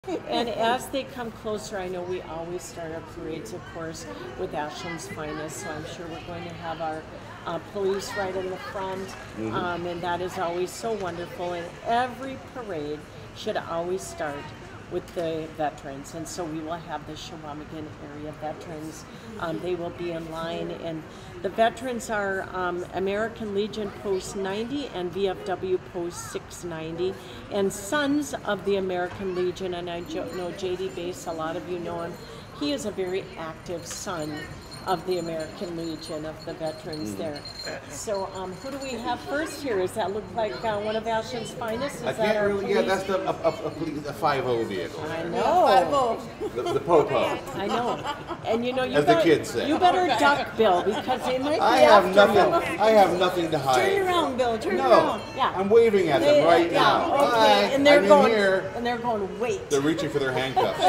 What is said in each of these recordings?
And as they come closer, I know we always start our parades, of course, with Ashland's finest. So I'm sure we're going to have our police right in the front, and that is always so wonderful. And every parade should always start with the veterans, and so we will have the Chequamegon area veterans. They will be in line, and the veterans are American Legion Post 90 and VFW Post 690, and Sons of the American Legion. And I know J.D. Bass, a lot of you know him. He is a very active son of the American Legion, of the veterans there. So who do we have first here? Does that look like one of Ashland's finest? Is I that can't really, yeah, that's the a 5-0 vehicle. I know. The Popo. I know. And you know, you As the kids say. You better duck, Bill, because they might be I have after nothing. I have nothing to hide. Turn around, Bill. Turn No, around. Yeah. I'm waving at them right Yeah, now. okay. Hi, And they're I'm going. in here. And they're going. Wait. They're reaching for their handcuffs.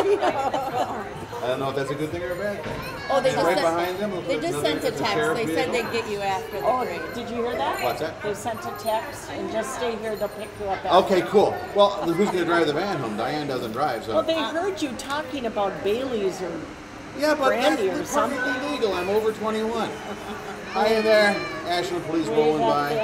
I don't know if that's a good thing or a bad thing. Oh, they And just right sent, behind them. they just sent a there's text. sheriff They said vehicle. they'd get you after the Oh, parade. did you hear that? What's that? They sent a text and just stay here. They'll pick you up. Okay, cool. Well, who's going to drive the van home? Diane doesn't drive, so. Well, they heard you talking about Bailey's or. Yeah, but brandy or that's something. perfectly legal. I'm over 21. Hi there, Ashland Police rolling by.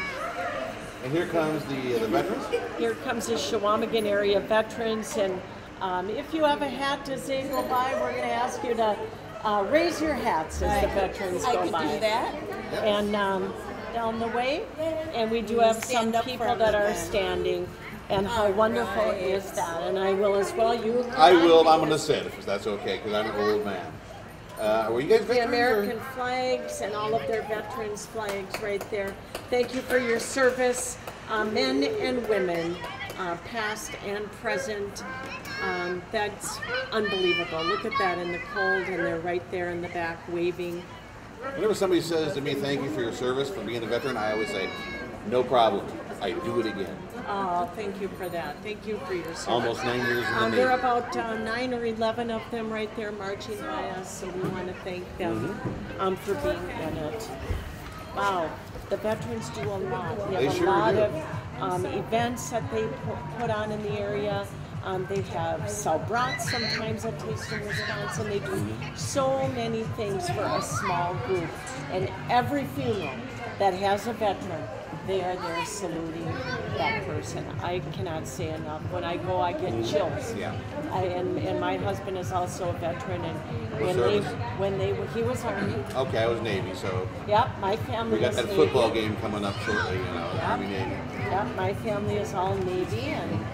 And here comes the veterans. Here comes the Chequamegon area veterans, and if you have a hat as they go by, we're going to ask you to raise your hats as the veterans I go could by. do that. And down the way, and we do have some Stand up people for that me are then. standing, and how wonderful is that? And I will as well. You. I will. I'm going to sit if that's okay, because I'm an old man. Were you guys The veterans? American flags and all of their veterans' flags right there. Thank you for your service, men and women, past and present. That's unbelievable. Look at that in the cold, and they're right there in the back waving. Whenever somebody says to me, "Thank you for your service, for being a veteran," I always say, "No problem. I do it again." Oh, thank you for that. Thank you for your service. Almost 9 years in the Navy. There are about 9 or 11 of them right there marching by us, so we want to thank them for being in it. Wow, the veterans do a lot. They have They sure a lot do. of events that they put on in the area. They have sell brats sometimes at Taste in Wisconsin. They do so many things for a small group. And every funeral that has a veteran, they are there saluting that person. I cannot say enough. When I go, I get chills. Yeah. And my husband is also a veteran, and What service? he was Army. Okay, I was Navy, so Yep, my family we got is that Navy. football game coming up shortly. You know, Army Navy. Yep, my family is all Navy, and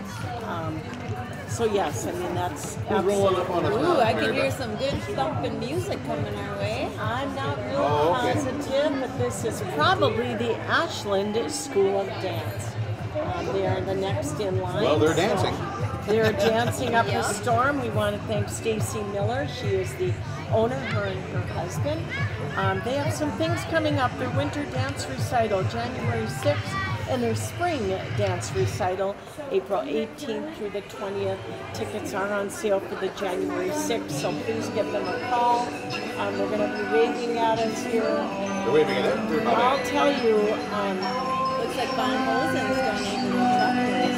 so yes, I mean that's Who's rolling up on us absolutely. now? Ooh, I can hear some good thumping music coming our way. I'm not real Oh, okay. positive, but this is probably the Ashland School of Dance. They are the next in line. Well, they're so dancing. They're dancing up Yeah. a storm. We want to thank Stacy Miller. She is the owner, her and her husband. They have some things coming up. Their winter dance recital, January 6th, and their spring dance recital, April 18th through the 20th. Tickets are on sale for the January 6th, so please give them a call. They're going to be waving at us here. They're waving at everybody. I'll tell you, Looks like Von Hosen's donating a truck to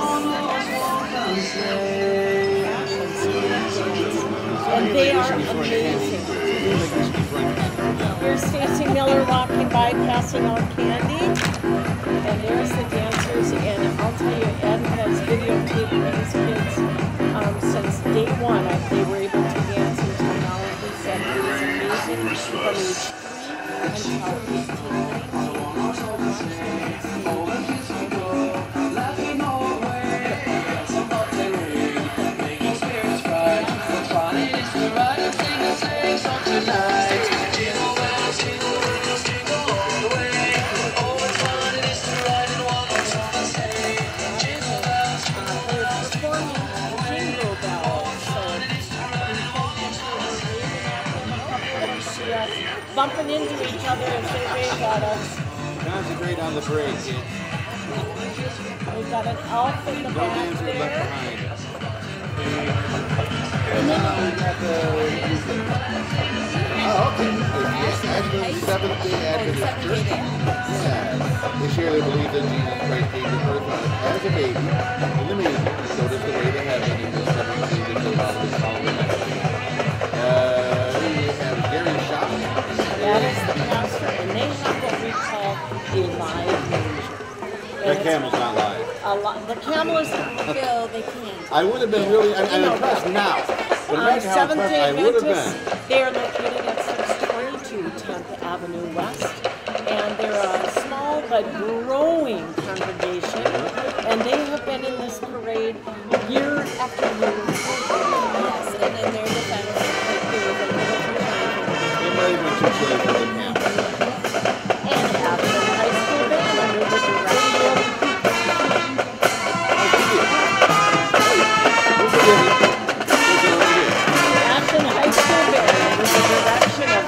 and they are amazing. Here's Stacy Miller walking by, passing out candy, and there's the dancers. And I'll tell you, Ed has videotaped these kids since day one. They were able to dance until now, and he said it was amazing from age 3 until 18, 19. Also, watch them bumping into each other as they wave at us. Concentrate on the break, kids. We've got an elf in the No back dancer left there. behind. And then Oh, okay. It's Ashland's Seventh-day Adventist Church. Yeah. This year they believe that Jesus Christ gave his birth as a baby in the manger, so does the way to heaven in this camel's not live. The camel is Bill, they can't. I would have been really, I'm impressed now. But imagine how Seventh impressed Day I would have Adventists. been. They are located at 622 10th Avenue West, and they're a small but growing congregation, and they have been in this parade year after year. Yes, and then their defense, like, they were a little too It might have been too chilly for the camel. And Ashland High School Band under the direction Ashland High School Band under the direction of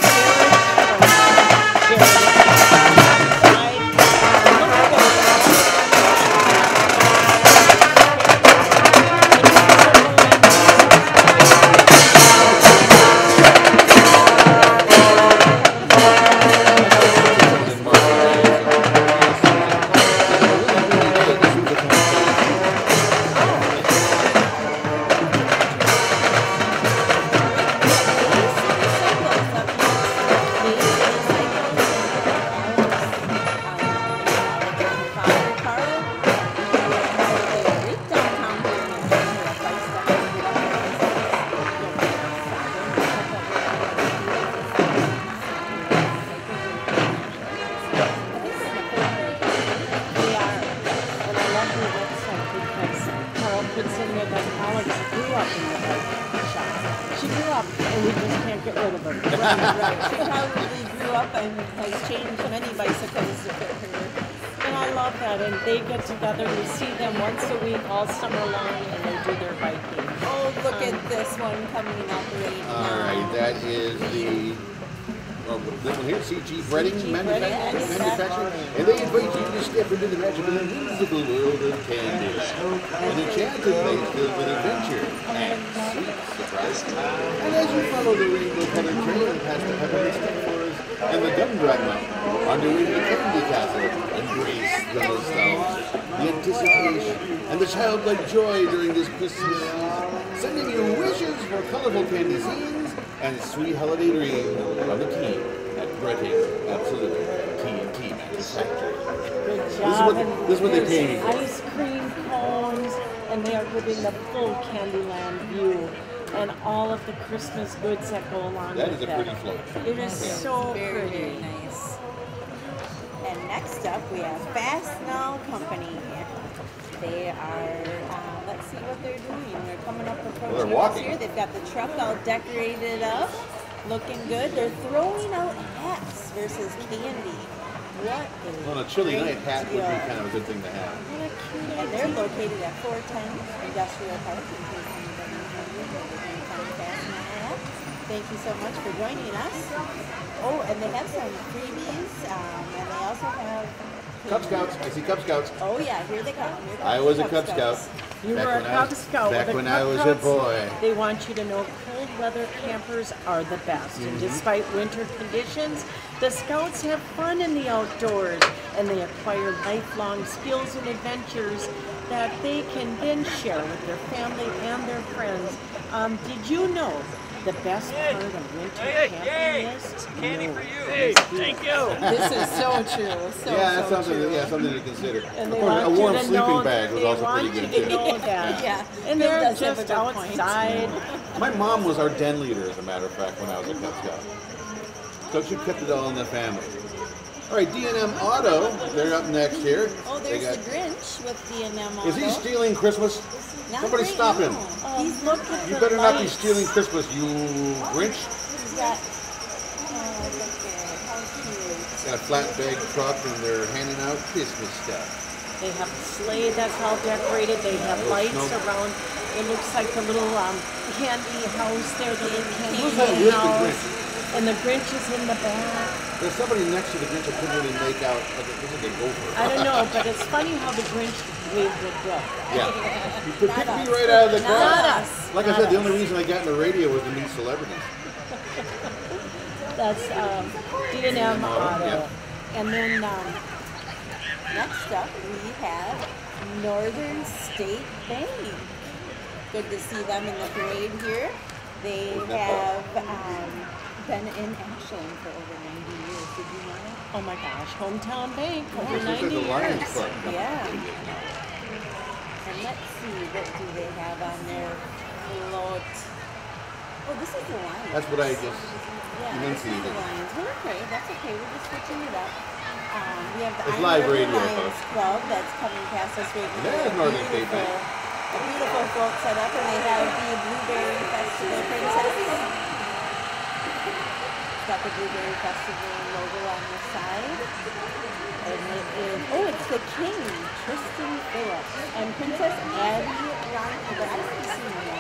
She grew up, and we just can't get rid of her. Right. She probably grew up and has changed many bicycles to fit her. And I love that. And they get together. We see them once a week all summer long, and they do their biking. Oh, look at this one coming up right now. All right, that is the this one here, CG Breading Manufacturing. And they invite you to step into the magical and whimsical world of Candyland. An enchanted place filled with adventure and sweet surprises. And as you follow the rainbow-colored trail past the peppermint stick forest and the gumdrop mountain, on your way to the Candy Castle, embrace the nostalgia, the anticipation, and the childlike joy during this Christmas season, sending you wishes for colorful candy scenes and sweet holiday dreams from the team at Breading Absolute T&T Manufacturing. Good job. This is what they pay me for. Ice cream cones, and they are giving the full Candyland view and all of the Christmas goods that go along That with is a pretty float. It is so Very, pretty. very nice. And next up, we have Fastenal Company. They are, let's see what they're doing. They're coming up approaching Well, they're walking. here. They've got the truck all decorated up, looking good. They're throwing out hats versus candy. What a On a chilly great night, hat would be deal. kind of a good thing to have. And they're located at 410 Industrial Park in case anybody's wondering where they can find Fastenal at. Thank you so much for joining us. Oh, and they have some freebies, and they also have Cub Scouts. I see Cub Scouts. Oh yeah, here they come. Here I comes was the a Cub Scout. You Back were a when I Cub was- Scout. back Well, the when I Cub was a Scouts, boy. They want you to know cold weather campers are the best. And despite winter conditions, the Scouts have fun in the outdoors, and they acquire lifelong skills and adventures that they can then share with their family and their friends. Did you know the best part of winter camping is? Candy No, for you. it's Thank food. you. This is so true. So, Yeah, that's so something. true. Yeah, something to consider. And Of they course, want a warm you to sleeping know, bag was they also want pretty you good to too. know that. Yeah. And Bill they're does have a just good point. outside. My mom was our den leader, as a matter of fact, when I was a Cub Scout. So she kept it all in the family. All right, D&M Auto, they're up next here. Oh, They there's got- the Grinch with D&M Auto. Is he stealing Christmas? Not Somebody right stop him. now. Oh, He's look at You the better not be lights. stealing Christmas, you Grinch. He's got. Oh, look at how cute. Got a flatbed truck and they're handing out Christmas stuff. They have a sleigh that's all decorated. They have Oh, lights snow. around. It looks like the little candy house there, the little candy Who's that with the house. Grinch? And the Grinch is in the back. There's somebody next to the Grinch I couldn't really make out. Like it looks like a gopher. I don't know, but it's funny how the Grinch waved the bill. Yeah. You could pick Not me us. right out of the Not crowd. us. Like I said, the only reason I got in the radio was to meet celebrities. That's D&M Auto. yeah. And then Next up, we have Northern State Bank. Good to see them in the parade here. They have been in Ashland for over 90 years. Did you know that? Oh my gosh, hometown bank, over This looks 90 like the Lions years. Club. Yeah. And let's see, what do they have on their float? Oh, this is the Lions. That's what I just Yeah, this is the enunciated. Lions. Well, okay, that's okay. We're just switching it up. We have the It's Iron live River radio, Lions folks. Club that's coming past us right now. There's Northern State Bank. A beautiful float set up, and they have the Blueberry Festival Princess. It's got the Blueberry Festival logo on the side. And it is, oh, it's the King, Tristan Phillips, and Princess Abby Ronald, but I haven't seen one.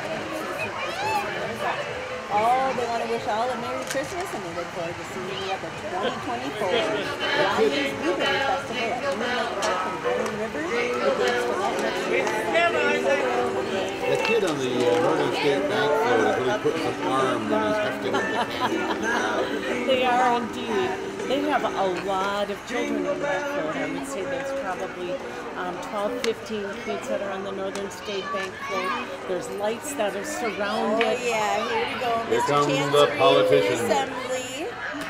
Oh, they want to wish all a Merry Christmas, and they look forward to seeing you at the 2024 Lions Blueberry Festival at Moon Lake Park in Iron River. The dates for that next year. The kid on the Northern State Bank float is really putting some arm when he's hefting up the candy to the crowd. They are indeed. They have a lot of children in that float. I would say there's probably 12, 15 kids that are on the Northern State Bank float. There's lights that are surrounded. Oh yeah, here we go. Here Mr. come the Chancery politicians. Assembly.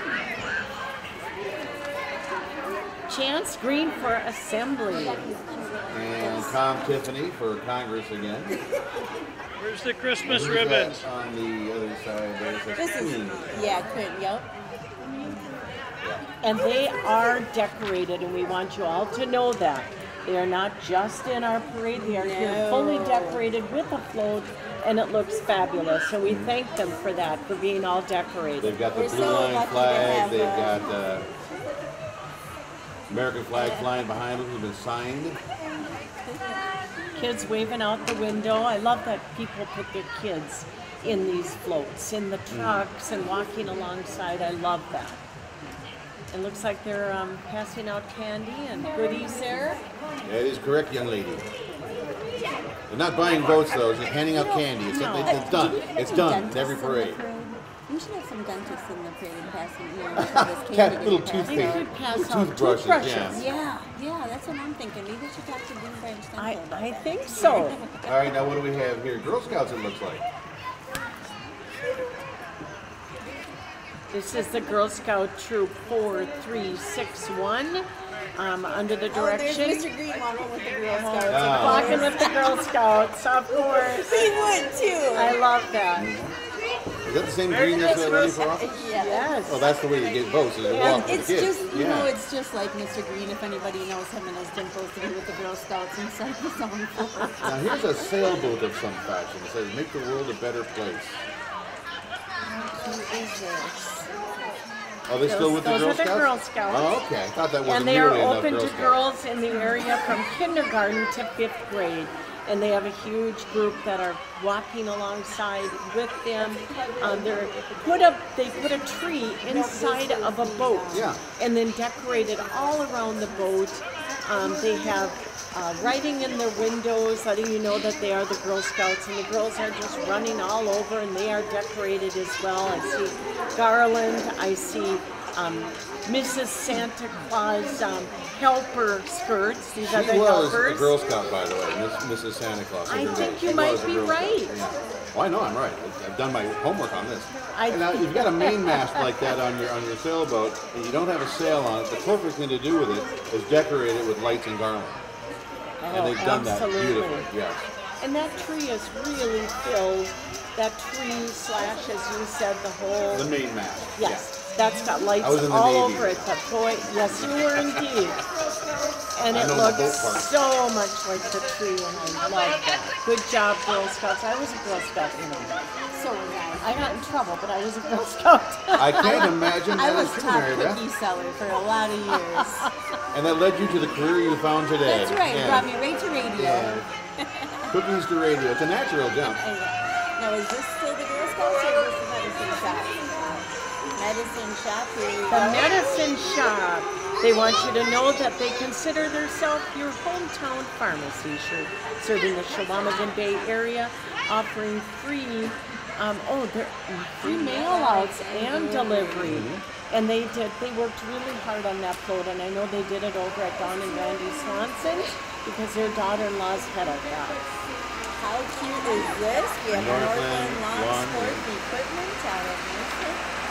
Chance Green for Assembly. And Tom Tiffany for Congress again. Where's the Christmas Who's ribbons? that on the other side? There's a This is, queen. yeah, Quinn, yep. And they are decorated, and we want you all to know that. They are not just in our parade, they are here No. fully decorated with a float, and it looks fabulous. So we thank them for that, for being all decorated. They've got the We're blue so line lucky to flag. have, They've got American flag flying behind them. Has been signed. Kids waving out the window. I love that people put their kids in these floats, in the trucks, and walking alongside. I love that. It looks like they're passing out candy and goodies there. That is correct, young lady. They're not buying votes, though. They're handing out candy. It's done. It's done in every parade. We should have some dentists in the parade passing here. With all this Cat, candy little getting passed They out. could pass Little out toothbrushes, toothbrushes. yeah. Yeah, that's what I'm thinking. Maybe we should talk to Dean Branch Dental about I that. think so. All right, now what do we have here? Girl Scouts, it looks like. This is the Girl Scout Troop 4361 under the direction. Oh, there's Mr. Green walking with the Girl Scouts. Yeah. Walking with the Girl Scouts, of course. He would too. I love that. Is that the same green that's ready for office? Yeah. Yes. Oh, that's the way you get votes, is to walk with It's the kids. just, you know, it's just like Mr. Green, if anybody knows him and his dimples, to be with the Girl Scouts inside the song floor. Now here's a sailboat of some fashion. It says, make the world a better place. Who is this? Are they still with the Those Girl are the Scouts? Girl Scouts. Oh, okay. I thought that wasn't And they are nearly enough open Girl to Scouts. girls in the area from kindergarten to 5th grade. And they have a huge group that are walking alongside with them. They put a tree inside of a boat, Yeah. and then decorated all around the boat. They have writing in their windows, letting you know that they are the Girl Scouts, and the girls are just running all over, and they are decorated as well. I see garland. I see Mrs. Santa Claus helper skirts. These are the She was helpers. a Girl Scout, by the way, Mrs. Santa Claus. I in her think day. you She might was a be Girl Scout. right. Yeah. Well, I know I'm right. I've done my homework on this. I- Now, if you've got a mainmast like that on your sailboat, and you don't have a sail on it, the perfect thing to do with it is decorate it with lights and garland. And they've done absolutely. that beautifully. Yes. And that tree is really filled. That tree slash, as you said, the whole. The mainmast. Yes, that's got lights I was in the all Navy. over it. But boy, yes, you were indeed. And I it know the boat looks part. so much like the tree, and I love that. Good job, Girl Scouts. I was a Girl Scout, you know. So was I. I got in trouble, but I was a Girl Scout. I can't imagine I that was is true, top Mary Beth. cookie seller for a lot of years. And that led you to the career you found today. That's right. Yeah. Brought me right to radio. Yeah. Cookies to radio. It's a natural jump. Now, is this still the Girl Scouts or is this the medicine shop? Medicine shop, here we The go. medicine shop. They want you to know that they consider themselves your hometown pharmacy, serving the Chequamegon Bay area, offering free, free mail outs and delivery. And they worked really hard on that float, and I know they did it over at Dawn and Randy Swanson because their daughter-in-law's head of that. How cute is this? We have Northland Northland Lawn Lawn Sport Equipment out of Northland.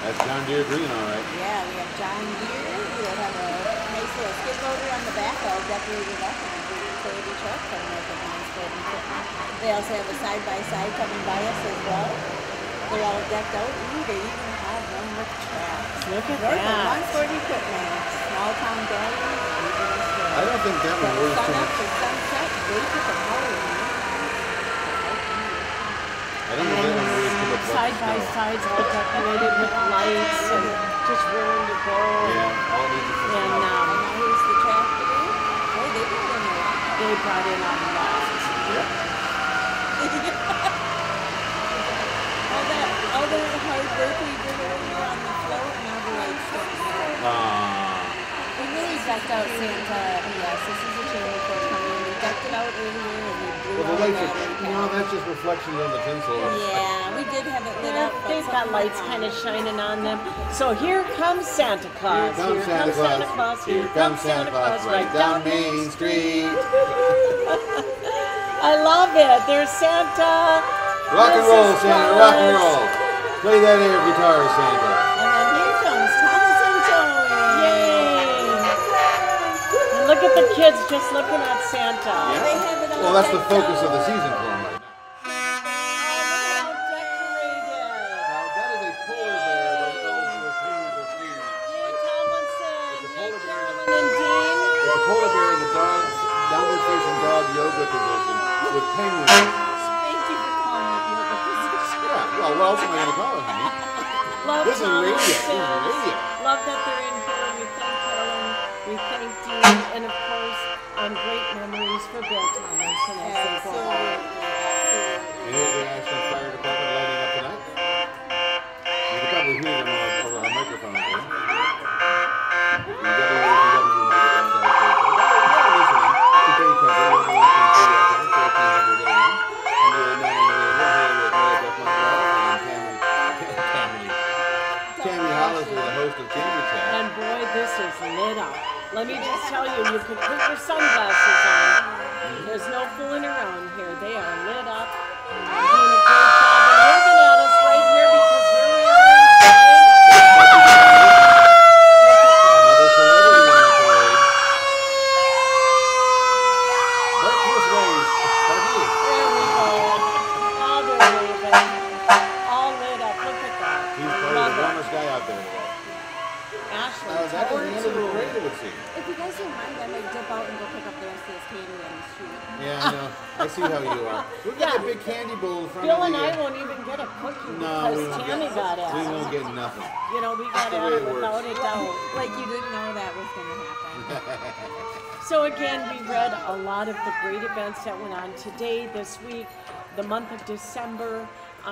That's John Deere green, all right. Yeah, we have John Deere. We'll have a nice little skid loader on the back all decorated up and a big utility truck from American Transport Equipment. They also have a side-by-side coming by us as well. They're all decked out. Ooh, they even have one with tracks. Look at North that. of Transport Equipment. Small town value. I don't think that one worries too much. To sunset, they put the power in. I don't know if that one worries too much about Side by snow. sides, all decorated with lights and just willing to go. Yeah, all needs is for And snow. And now here's the tractor. Oh, they put in a lot. they brought in a lot. Yeah. All that hard work we did earlier on the float, now the lights starting. We really decked out Santa. Yes, this is a chamber for coming. We decked it out earlier and we blew Well, the out lights the are, no, that's just reflections on the tinsel. Yeah, we did have it lit up. but They've got lights kind of shining on them. So here comes Santa Claus. Here comes Santa Claus. Here comes Santa Claus right down Main Street. I love it. There's Santa. Rock and roll, Mrs. Santa, rock and Claus. roll. Play that air guitar, Santa. And then here comes Thomas and Joey. Yay! And look at the kids just looking at Santa. Yeah. They have it all Well, that's the decked focus out. of the season for them right now. Oh, look how decorated. Now, that is a polar bear that goes with fingers or spears. Ian Tomlinson, It's a Nick polar bear. Carolyn, and Dean. It's a polar bear in the downward facing dog yoga position with penguins. Thank you for calling it yoga position. Yeah, well, what else am I going to call it, honey? Love This is radio. This is Tomlinson. radio. Love that they're in here. We thank Carolyn. We thank Dean. And of course, great memories for Bill Tomlinson as they go by. And here's the Ashland Fire Department lighting up tonight. You can probably hear them over our microphones here. The WATW microphones out there. So, you're listening to Bay Country 101.3 FM, 1400 AM. I'm the old man in the radio here with Mary Beth Montreal and Tammy Hollis, the host of Chamber Chat. And boy, this is lit up. Let me just tell you, you can put your sunglasses on. There's no fooling around here. They are lit up. Doing a great job. And waving at us right here because here we are Another celebrity in the parade. Breakfast waves. Pardon me. inside. There we go. Oh, they're waving. All lit up. Look at that. He's I probably love the it. warmest guy out there today. Ashland, That is the end of the parade, it would seem. If you guys don't mind, I might dip out and go pick up the rest of this candy on the street. Yeah, I know. I see how you are. We've got a big candy bowl in front Bill of and you. I won't even get a cookie No, we because won't Tammy got we it. won't get nothing. You know, we got the at way it it without works. a doubt. Like you didn't know that was going to happen. So again, we read a lot of the great events that went on today, this week, the month of December.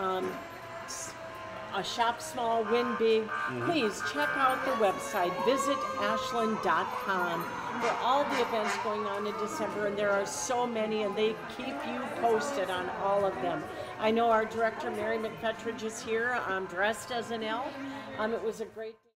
Shop small, win big. Please check out the website. Visit ashland.com for all the events going on in December, and there are so many, and they keep you posted on all of them. I know our director, Mary McFetridge, is here, dressed as an elf. It was a great